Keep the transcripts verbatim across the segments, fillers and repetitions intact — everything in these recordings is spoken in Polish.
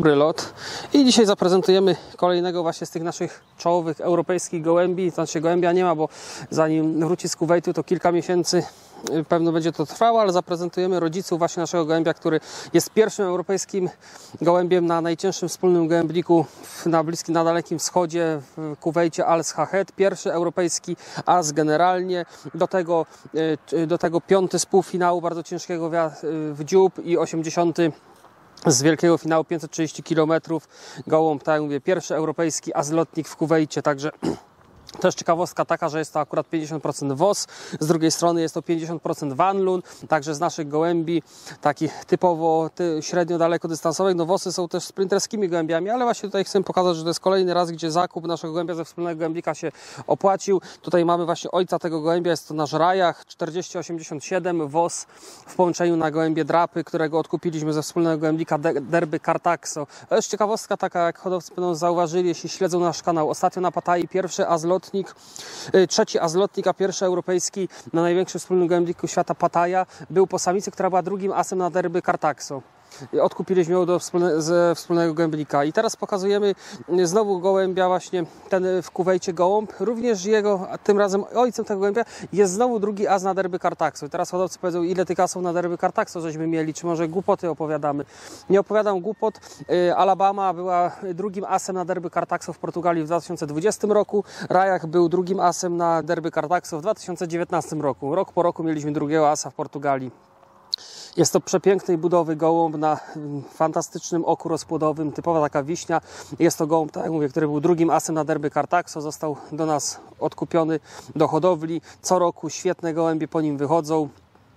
Dobry lot. I dzisiaj zaprezentujemy kolejnego właśnie z tych naszych czołowych europejskich gołębi. Znaczy gołębia nie ma, bo zanim wróci z Kuwejtu, to kilka miesięcy pewno będzie to trwało, ale zaprezentujemy rodziców właśnie naszego gołębia, który jest pierwszym europejskim gołębiem na najcięższym wspólnym gołębniku na Bliskim, na Dalekim Wschodzie, w Kuwejcie Al Sahed. Pierwszy europejski as generalnie. Do tego, do tego piąty z półfinału bardzo ciężkiego w dziób i osiemdziesiąty z wielkiego finału pięćset trzydzieści kilometrów. Gołąb, tak jak mówię, pierwszy europejski as lotnik w Kuwejcie, także też ciekawostka taka, że jest to akurat pięćdziesiąt procent W O S, z drugiej strony jest to pięćdziesiąt procent Vanloon, także z naszych gołębi, takich typowo ty, średnio dalekodystansowych, no W O Sy są też sprinterskimi gołębiami, ale właśnie tutaj chcę pokazać, że to jest kolejny raz, gdzie zakup naszego gołębia ze wspólnego gołębnika się opłacił. Tutaj mamy właśnie ojca tego gołębia, jest to nasz Rajach czterdzieści osiemdziesiąt siedem W O S w połączeniu na gołębie drapy, którego odkupiliśmy ze wspólnego gołębnika Derby Cartaxo. To jest ciekawostka taka, jak hodowcy będą zauważyli, jeśli śledzą nasz kanał. Ostatnio na Pattayyi pierwszy as lotnik, trzeci as lotnik, a pierwszy europejski na największym wspólnym gołębniku świata Pattaya był po samicy, która była drugim asem na Derby Cartaxo. Odkupiliśmy ją do wspólne, ze wspólnego gołębnika. I teraz pokazujemy znowu gołębia, właśnie ten w Kuwejcie gołąb. Również jego, tym razem ojcem tego gołębia jest znowu drugi as na Derby Cartaxo. I teraz hodowcy powiedzą, ile tych asów na Derby Cartaxo żeśmy mieli, czy może głupoty opowiadamy. Nie opowiadam głupot. Alabama była drugim asem na Derby Cartaxo w Portugalii w dwa tysiące dwudziestym roku. Rajach był drugim asem na Derby Cartaxo w dwa tysiące dziewiętnastym roku. Rok po roku mieliśmy drugiego asa w Portugalii. Jest to przepięknej budowy gołąb na fantastycznym oku rozpłodowym, typowa taka wiśnia. Jest to gołąb, tak jak mówię, który był drugim asem na Derby Cartaxo, został do nas odkupiony do hodowli. Co roku świetne gołębie po nim wychodzą.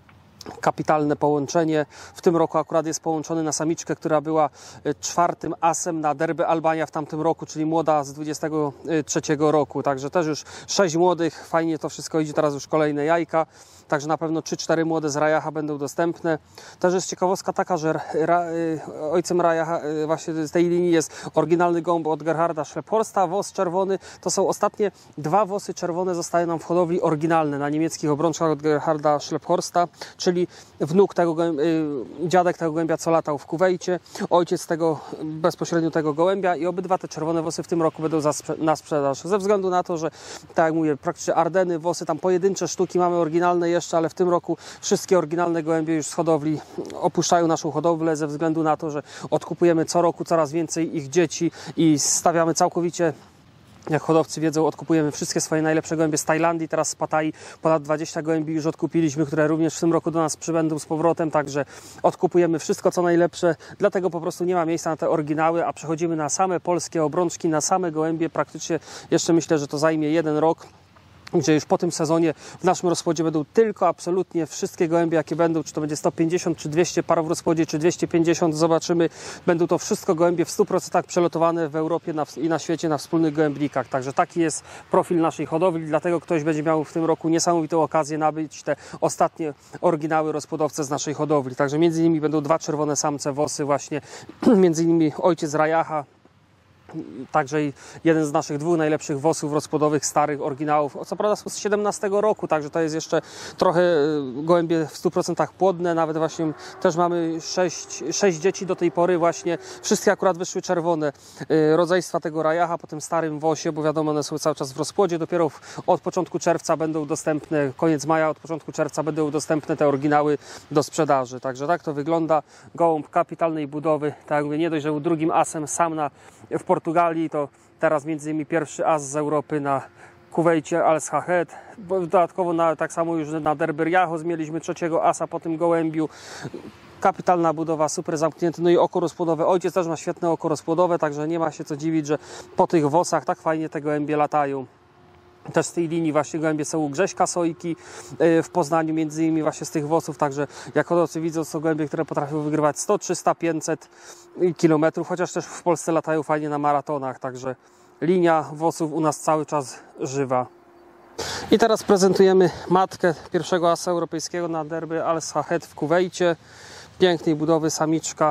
Kapitalne połączenie. W tym roku akurat jest połączony na samiczkę, która była czwartym asem na Derby Albania w tamtym roku, czyli młoda z dwudziestego trzeciego roku. Także też już sześć młodych, fajnie to wszystko idzie, teraz już kolejne jajka. Także na pewno trzy cztery młode z Rajacha będą dostępne. Też jest ciekawostka taka, że ra, ojcem Rajacha właśnie z tej linii jest oryginalny gołąb od Gerharda Schlepphorsta, W O S czerwony. To są ostatnie dwa W O Sy czerwone zostają nam w hodowli oryginalne na niemieckich obrączkach od Gerharda Schlepphorsta, czyli wnuk tego gołębia, dziadek tego gołębia, co latał w Kuwejcie, ojciec tego, bezpośrednio tego gołębia, i obydwa te czerwone W O Sy w tym roku będą za sprze na sprzedaż. Ze względu na to, że tak jak mówię, praktycznie Ardeny, W O Sy, tam pojedyncze sztuki mamy oryginalne jeszcze, ale w tym roku wszystkie oryginalne gołębie już z hodowli opuszczają naszą hodowlę ze względu na to, że odkupujemy co roku coraz więcej ich dzieci i stawiamy całkowicie, jak hodowcy wiedzą, odkupujemy wszystkie swoje najlepsze gołębie z Tajlandii. Teraz z Pattayyi ponad dwadzieścia gołębi już odkupiliśmy, które również w tym roku do nas przybędą z powrotem, także odkupujemy wszystko co najlepsze, dlatego po prostu nie ma miejsca na te oryginały, a przechodzimy na same polskie obrączki, na same gołębie. Praktycznie jeszcze myślę, że to zajmie jeden rok, gdzie już po tym sezonie w naszym rozpłodzie będą tylko absolutnie wszystkie gołębie, jakie będą, czy to będzie sto pięćdziesiąt, czy dwieście par w rozpłodzie, czy dwieście pięćdziesiąt, zobaczymy. Będą to wszystko gołębie w stu procentach przelotowane w Europie na, i na świecie na wspólnych gołębnikach. Także taki jest profil naszej hodowli, dlatego ktoś będzie miał w tym roku niesamowitą okazję nabyć te ostatnie oryginały rozpłodowce z naszej hodowli. Także między innymi będą dwa czerwone samce W O Sy właśnie, między innymi ojciec Rajacha, także jeden z naszych dwóch najlepszych W O Sów rozpłodowych, starych oryginałów, co prawda z siedemnastego roku, także to jest jeszcze trochę gołębie w stu procentach płodne, nawet właśnie też mamy sześć, sześć dzieci do tej pory właśnie, wszystkie akurat wyszły czerwone rodzeństwa tego Rajacha po tym starym W O Sie, bo wiadomo, one są cały czas w rozpłodzie, dopiero od początku czerwca będą dostępne, koniec maja, od początku czerwca będą dostępne te oryginały do sprzedaży, także tak to wygląda. Gołąb kapitalnej budowy, tak jak mówię, nie dość, że był drugim asem sam na w Portugalii, to teraz między innymi pierwszy as z Europy na Kuwejcie Al Sahed. Dodatkowo na, tak samo już na Derby Riahos mieliśmy trzeciego asa po tym gołębiu. Kapitalna budowa, super zamknięty, no i oko rozpłodowe. Ojciec też ma świetne oko rozpłodowe, także nie ma się co dziwić, że po tych W O Sach tak fajnie te gołębie latają. Też z tej linii właśnie gołębie są u Grześka Sojki w Poznaniu, między innymi właśnie z tych W O Sów, także jak hodowcy widzą, są gołębie, które potrafią wygrywać sto, trzysta, pięćset kilometrów, chociaż też w Polsce latają fajnie na maratonach, także linia W O Sów u nas cały czas żywa. I teraz prezentujemy matkę pierwszego asa europejskiego na Derby Al Sahed w Kuwejcie. Pięknej budowy samiczka,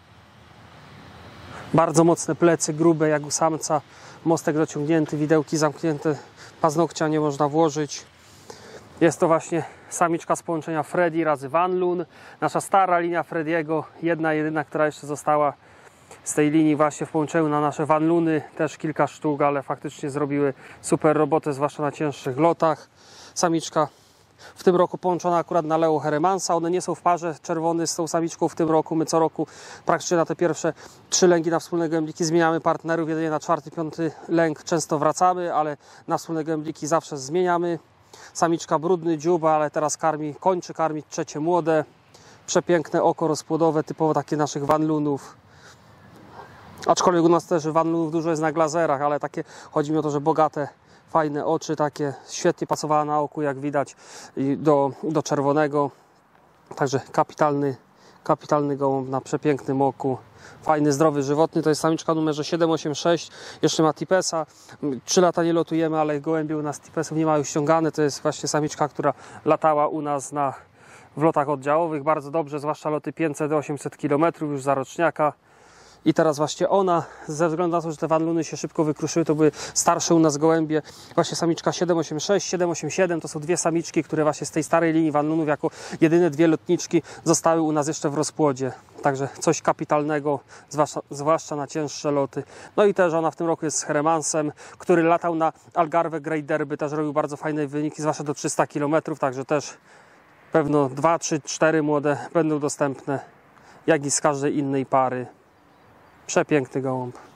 bardzo mocne plecy, grube jak u samca, mostek dociągnięty, widełki zamknięte, paznokcia nie można włożyć. Jest to właśnie samiczka z połączenia Freddy razy Vanloon. Nasza stara linia Frediego, jedna jedyna, która jeszcze została z tej linii właśnie w połączeniu na nasze Van Luny, też kilka sztuk, ale faktycznie zrobiły super robotę, zwłaszcza na cięższych lotach. Samiczka w tym roku połączona akurat na Leo Heremansa. One nie są w parze, czerwony z tą samiczką w tym roku. My co roku praktycznie na te pierwsze trzy lęgi na wspólne gołębliki zmieniamy partnerów. Jedynie na czwarty, piąty lęk często wracamy, ale na wspólne gołębliki zawsze zmieniamy. Samiczka brudny dziób, ale teraz karmi, kończy karmić trzecie młode. Przepiękne oko rozpłodowe, typowo takie naszych Van Lunów. Aczkolwiek u nas też Van Lunów dużo jest na glazerach, ale takie, chodzi mi o to, że bogate, fajne oczy, takie świetnie pasowała na oku, jak widać, do, do czerwonego. Także kapitalny, kapitalny gołąb na przepięknym oku. Fajny, zdrowy, żywotny. To jest samiczka numerze siedem osiem sześć. Jeszcze ma tipesa. Trzy lata nie lotujemy, ale gołębie u nas tipesów nie mają ściągane. To jest właśnie samiczka, która latała u nas na, w lotach oddziałowych bardzo dobrze, zwłaszcza loty pięćset do osiemset kilometrów już za roczniaka. I teraz właśnie ona, ze względu na to, że te Van Luny się szybko wykruszyły, to były starsze u nas gołębie. Właśnie samiczka siedem osiem sześć, siedem osiem siedem to są dwie samiczki, które właśnie z tej starej linii Van Lunów jako jedyne dwie lotniczki zostały u nas jeszcze w rozpłodzie. Także coś kapitalnego, zwłaszcza, zwłaszcza na cięższe loty. No i też ona w tym roku jest z Heremansem, który latał na Algarve Great Derby, też robił bardzo fajne wyniki, zwłaszcza do trzystu kilometrów, także też pewno dwa, trzy, cztery młode będą dostępne, jak i z każdej innej pary. Przepiękny gołąb.